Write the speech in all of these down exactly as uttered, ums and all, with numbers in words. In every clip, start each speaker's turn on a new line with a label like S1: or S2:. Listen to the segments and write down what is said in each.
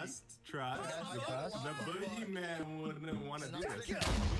S1: Trust, trust.
S2: You trust?
S1: The boogeyman wouldn't want to do this.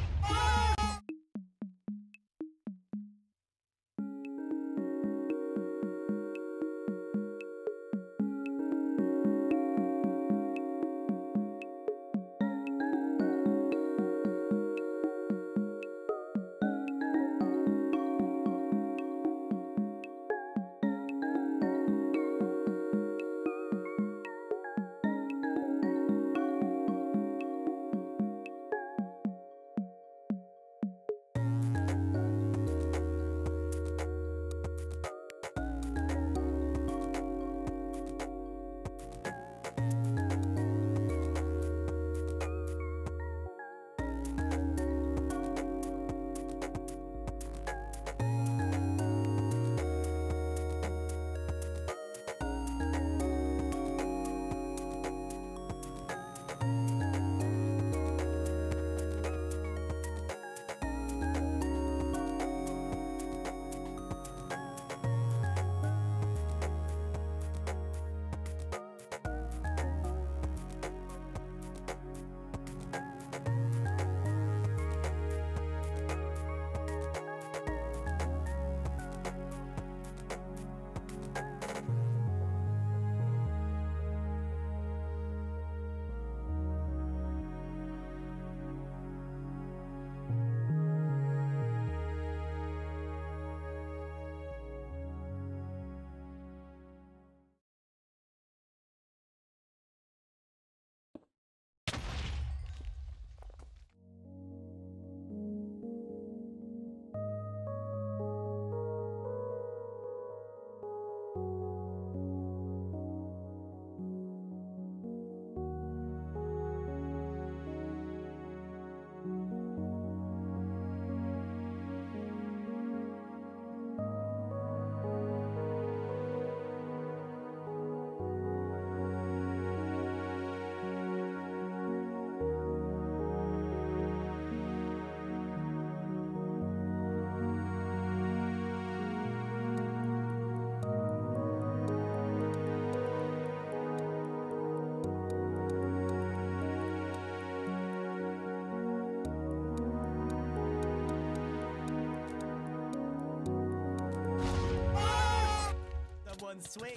S3: Swing.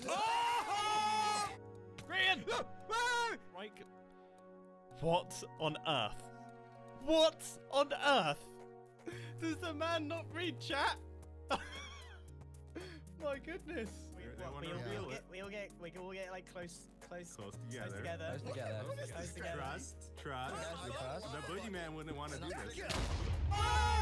S4: Brian! Right. What on earth? What on earth? Does the man not read chat? My goodness.
S3: We,
S1: They
S3: what,
S1: wanna
S3: we, all, we,
S1: reveal
S3: all
S1: it.
S3: get, we all get, we can all get like close, close,
S1: Close together.
S3: close together.
S2: Close together.
S3: Close together.
S1: Trust, trust.
S2: You trust?
S1: The boogeyman wouldn't want to do this.